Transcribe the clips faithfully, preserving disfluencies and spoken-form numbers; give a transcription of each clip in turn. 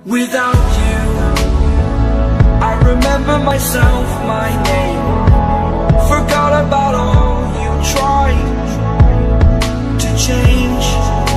Without you, I remember myself, my name. Forgot about all you tried to change.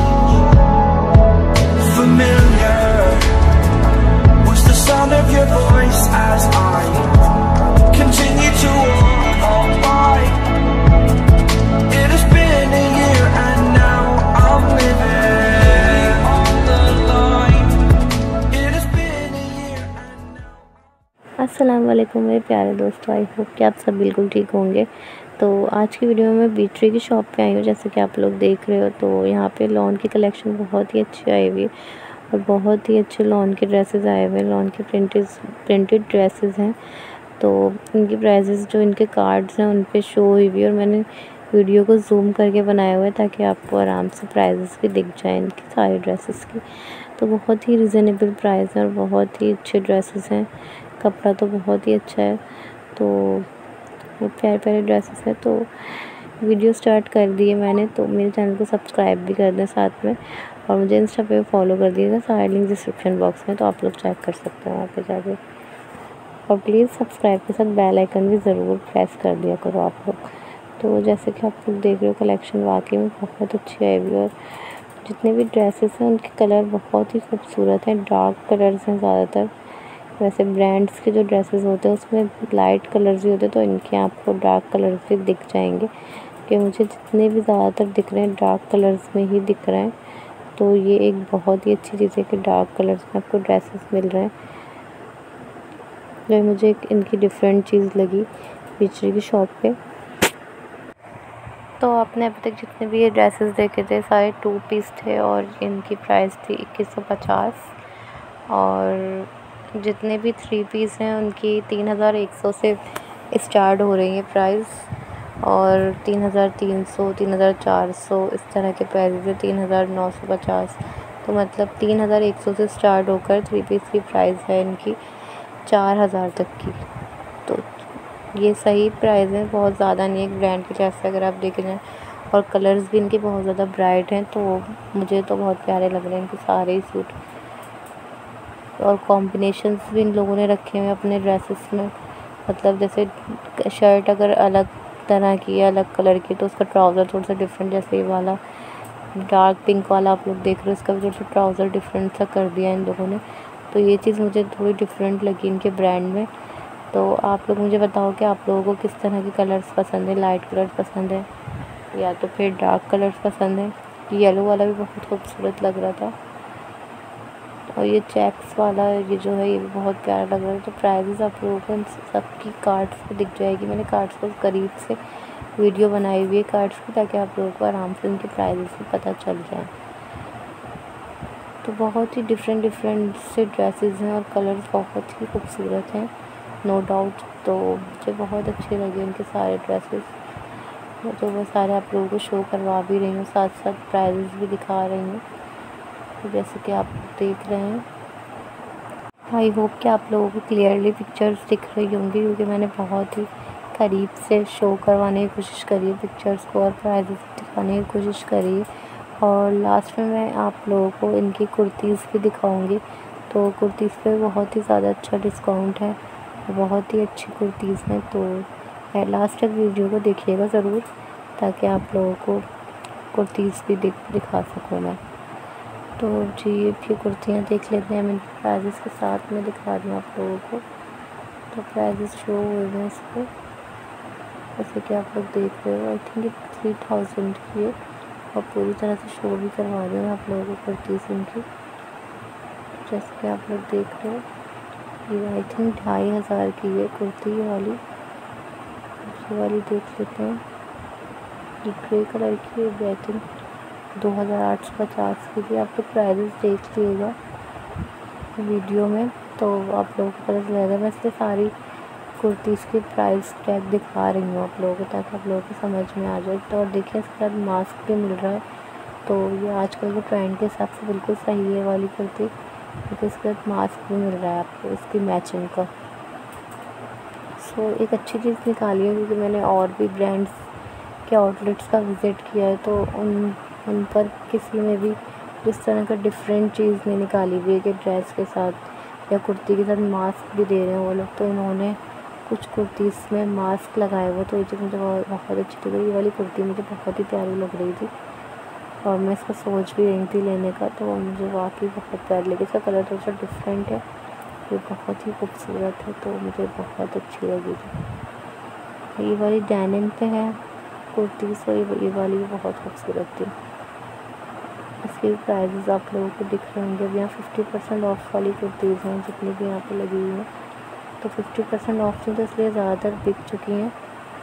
Familiar was the sound of your voice as I continue to walk on by. It has been a year and now I'm living on the line. It has been a year and now. अस्सलाम वालेकुम मेरे प्यारे दोस्तों, I hope कि आप सब बिल्कुल ठीक होंगे। तो आज की वीडियो में बीट्री की शॉप पे आई हूँ। जैसे कि आप लोग देख रहे हो तो यहाँ पे लॉन की कलेक्शन बहुत ही अच्छी आई हुई है और बहुत ही अच्छे लॉन के ड्रेसेस आए हुए हैं। लॉन के प्रिंटेड प्रिंटेड ड्रेसेस हैं। तो इनकी प्राइसेस जो इनके कार्ड्स हैं उन पे शो हुई हुई है और मैंने वीडियो को जूम करके बनाया हुआ है ताकि आपको आराम से प्राइसेस भी दिख जाए इनकी सारी ड्रेसेस की। तो बहुत ही रिजनेबल प्राइस है और बहुत ही अच्छे ड्रेसेस हैं। कपड़ा तो बहुत ही अच्छा है। तो प्यारे प्यारे ड्रेसेस है। तो वीडियो स्टार्ट कर दी है मैंने, तो मेरे चैनल को सब्सक्राइब भी कर दें साथ में और मुझे इंस्टा पे फॉलो कर दिएगा। सारे लिंक डिस्क्रिप्शन बॉक्स में, तो आप लोग चेक कर सकते हैं वहाँ पे जाके। और प्लीज़ सब्सक्राइब के साथ बेल आइकन भी ज़रूर प्रेस कर दिया करो आप लोग। तो जैसे कि आप लोग देख रहे हो कलेक्शन वाकई में बहुत अच्छी आई हुई है और जितने भी ड्रेसेस हैं उनके कलर बहुत ही खूबसूरत हैं। डार्क कलर्स हैं ज़्यादातर। वैसे ब्रांड्स के जो ड्रेसेस होते हैं उसमें लाइट कलर्स ही होते हैं, तो इनके आपको डार्क कलर्स भी दिख जाएंगे कि मुझे जितने भी ज़्यादातर दिख रहे हैं डार्क कलर्स में ही दिख रहे हैं। तो ये एक बहुत ही अच्छी चीज़ है कि डार्क कलर्स में आपको ड्रेसेस मिल रहे हैं। जो मुझे एक इनकी डिफरेंट चीज़ लगी बीट्री की शॉप पे। तो आपने अभी तक जितने भी ये ड्रेसेस देखे थे सारे टू पीस थे और इनकी प्राइस थी इक्कीस सौ पचास। और जितने भी थ्री पीस हैं उनकी तीन हज़ार एक सौ से स्टार्ट हो रही है प्राइस और तीन हज़ार तीन सौ तीन हज़ार चार सौ इस तरह के प्राइस है। तीन हज़ार नौ सौ पचास, तो मतलब तीन हज़ार एक सौ से स्टार्ट होकर थ्री पीस की प्राइस है इनकी चार हज़ार तक की। तो ये सही प्राइस है, बहुत ज़्यादा नहीं है ब्रांड के जैसे अगर आप देखें जाएँ। और कलर्स भी इनके बहुत ज़्यादा ब्राइट हैं, तो मुझे तो बहुत प्यारे लग रहे हैं इनके सारे ही सूट। और कॉम्बिनेशंस भी इन लोगों ने रखे हुए हैं अपने ड्रेसेस में। मतलब जैसे शर्ट अगर अलग तरह की है, अलग कलर की, तो उसका ट्राउज़र थोड़ा सा डिफरेंट, जैसे ये वाला डार्क पिंक वाला आप लोग देख रहे हो, इसका भी थोड़ा सा ट्राउज़र डिफरेंट सा कर दिया इन लोगों ने। तो ये चीज़ मुझे थोड़ी डिफरेंट लगी इनके ब्रांड में। तो आप लोग मुझे बताओ कि आप लोगों को किस तरह के कलर्स पसंद है। लाइट कलर्स पसंद है या तो फिर डार्क कलर्स पसंद है। येलो वाला भी बहुत खूबसूरत लग रहा था और ये चेक्स वाला ये जो है ये भी बहुत प्यारा लग रहा है। तो प्राइसेस आप लोगों को इन सबकी कार्ड्स पे दिख जाएगी। मैंने कार्ड्स को करीब से वीडियो बनाई हुई है कार्ड्स की, ताकि आप लोगों को आराम से इनके प्राइसेस भी पता चल जाए। तो बहुत ही डिफरेंट डिफरेंट से ड्रेसेस हैं और कलर्स बहुत ही खूबसूरत हैं, नो डाउट। तो मुझे बहुत अच्छे लगे इनके सारे ड्रेसेस। तो वो सारे आप लोगों को शो करवा भी रही हूँ, साथ साथ प्राइसेस भी दिखा रही हूँ। तो जैसे कि आप देख रहे हैं, आई होप कि आप लोगों को क्लियरली पिक्चर्स दिख रही होंगी, क्योंकि मैंने बहुत ही करीब से शो करवाने की कोशिश करी है पिक्चर्स को और प्राइसेस दिखाने की कोशिश करी है। और लास्ट में मैं आप लोगों को इनकी कुर्तीज़ भी दिखाऊंगी। तो कुर्तीज़ पे बहुत ही ज़्यादा अच्छा डिस्काउंट है, बहुत ही अच्छी कुर्तीज़ हैं। तो लास्ट तक वीडियो को देखिएगा ज़रूर, ताकि आप लोगों को कुर्तीज़ भी दिख दिखा सकूँ मैं। तो जी ये भी कुर्तियाँ देख लेते हैं, मैंने प्राइजेस के साथ में दिखा दूँ आप लोगों को। तो प्राइजेस शो हुए हैं इस पर, जैसे कि आप लोग देख रहे हो। आई थिंक ये थ्री थाउजेंड की है और पूरी तरह से शो भी करवा रही हूँ आप लोगों को कुर्तीज़ इनकी। जैसे कि आप लोग देख रहे हो ये आई थिंक ढाई हज़ार की है कुर्ती ये वाली। ये वाली देख लेते हैं, ये ग्रे कलर की है, आई थिंक दो हज़ार आठ सौ पचास की थी। आप लोग प्राइजेस देख लीजिएगा वीडियो में, तो आप लोगों को पता चलेगा। मैं इसलिए सारी कुर्तीज़ की प्राइस टैग दिखा रही हूँ आप लोगों को, ताकि आप लोगों को समझ में आ जाए। तो और देखिए इसके साथ मास्क भी मिल रहा है। तो ये आजकल के ट्रेंड के हिसाब से बिल्कुल सही है वाली कुर्ती, क्योंकि इसके साथ मास्क भी मिल रहा है आपको इसकी मैचिंग का। सो एक अच्छी चीज़ निकाली है, क्योंकि मैंने और भी ब्रांड्स के आउटलेट्स का विज़िट किया है, तो उन उन पर किसी में भी इस तरह का डिफरेंट चीज़ नहीं निकाली हुई है कि ड्रेस के साथ या कुर्ती के साथ मास्क भी दे रहे हैं वो लोग। तो इन्होंने कुछ कुर्तीज़ में मास्क लगाए हुए, तो ये चीज़ मुझे बहुत अच्छी लगी। ये वाली कुर्ती मुझे बहुत ही प्यारी लग रही थी और मैं इसका सोच भी रही थी लेने का, तो मुझे वाकई बहुत प्यारी लगी। इसका कलर थोड़ा सा डिफरेंट है, ये बहुत ही खूबसूरत है, तो मुझे बहुत अच्छी लगी थी। ये वाली डेनिम पे है कुर्ती, सो ये वाली भी बहुत खूबसूरत थी। इसके प्राइसेस आप लोगों को दिख रहे होंगे। अब यहाँ फिफ्टी परसेंट ऑफ वाली कुर्तीज़ हैं जितनी भी यहाँ पे लगी हुई हैं, तो फिफ्टी परसेंट ऑफ थी तो इसलिए ज़्यादातर बिक चुकी हैं,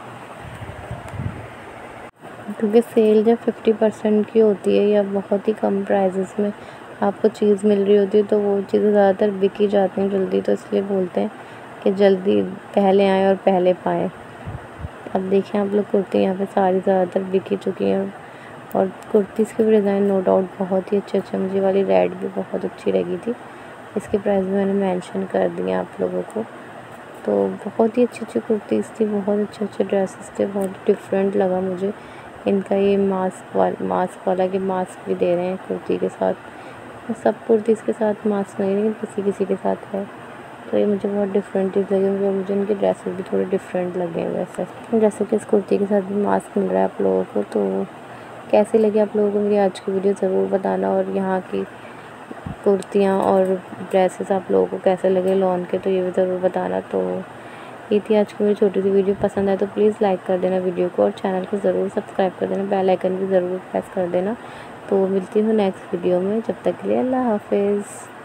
क्योंकि सेल जब फिफ्टी परसेंट की होती है या बहुत ही कम प्राइसेस में आपको चीज़ मिल रही होती है तो वो चीज़ें ज़्यादातर बिक ही जाती हैं जल्दी, तो इसलिए बोलते हैं कि जल्दी पहले आएँ और पहले पाएँ। अब देखिए आप लोग, कुर्ती यहाँ पे सारी ज़्यादातर बिक ही चुकी हैं और कुर्तीज़ के भी डिज़ाइन नो डाउट बहुत ही अच्छे अच्छे। मुझे वाली रेड भी बहुत अच्छी लगी थी, इसके प्राइस भी मैंने मेंशन कर दिए आप लोगों को। तो बहुत ही अच्छी अच्छी कुर्तीज़ थी, बहुत अच्छे अच्छे ड्रेसेस थे, बहुत डिफरेंट लगा मुझे इनका ये मास्क वाला मास्क वाला कि मास्क भी दे रहे हैं कुर्ती के साथ। सब कुर्तीज़ के साथ मास्क नहीं, लेकिन किसी किसी के साथ है, तो ये मुझे बहुत डिफरेंट चीज़ लगी। मुझे मुझे इनके ड्रेसेस भी थोड़े डिफरेंट लगे हैं वैसे, जैसे कि इस कुर्ती के साथ भी मास्क मिल रहा है आप लोगों को। तो कैसी लगी आप लोगों को मेरी आज की वीडियो ज़रूर बताना, और यहाँ की कुर्तियाँ और ड्रेसेस आप लोगों को कैसे लगे लॉन के, तो ये भी ज़रूर बताना। तो ये थी आज की मेरी छोटी सी वीडियो। पसंद आए तो प्लीज़ लाइक कर देना वीडियो को और चैनल को ज़रूर सब्सक्राइब कर देना, बेल आइकन भी ज़रूर प्रेस कर देना। तो मिलती हूँ नेक्स्ट वीडियो में, जब तक के लिए अल्लाह हाफिज़।